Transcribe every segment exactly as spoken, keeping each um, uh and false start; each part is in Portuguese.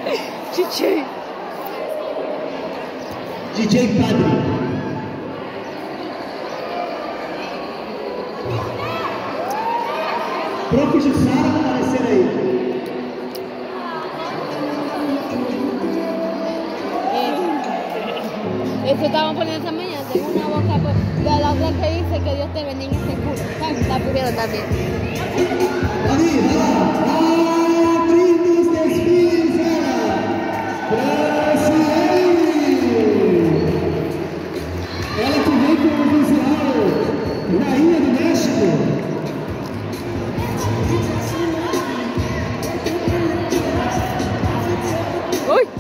D J. D J Padre. Prof. Jussara vai aparecer aí. Eso estaban poniendo esta mañana, tengo una boca de la otra que dice que Dios te bendiga y se cura. ¿Sabes? Está pusieron también. Davi, vai lá. Abrindo os desfiles, ela que vem com o visual Rainha do México. Ui!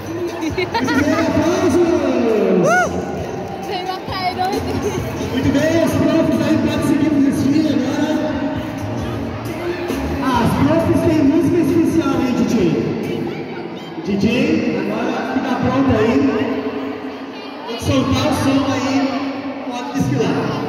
Aplausos! Você vai cair hoje. Muito bem, as profs aí podem seguir o desfile agora. Ah, as profs têm música especial aí, D J. D J, agora fica pronto aí. Pode soltar o som aí, pode desfilar.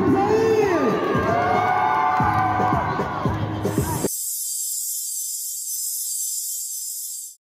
Vamos aí!